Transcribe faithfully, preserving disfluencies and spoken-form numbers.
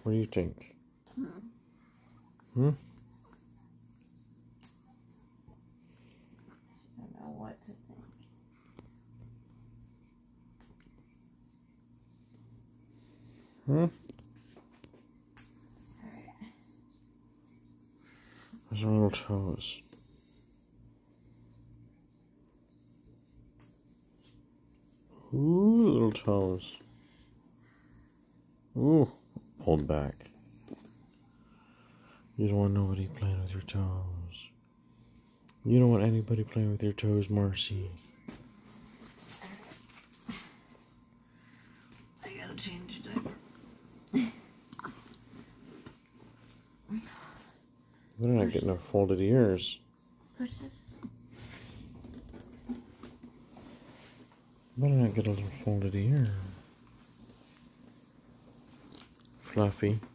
What do you think? Hmm? Hmm? I don't know what to think. Hmm? Alright. Those are little toes. Ooh, little toes. Ooh, hold back. You don't want nobody playing with your toes. You don't want anybody playing with your toes, Marcie. I gotta change the diaper. Better not get no folded ears. Push this. Better not get a little folded ear. Fluffy.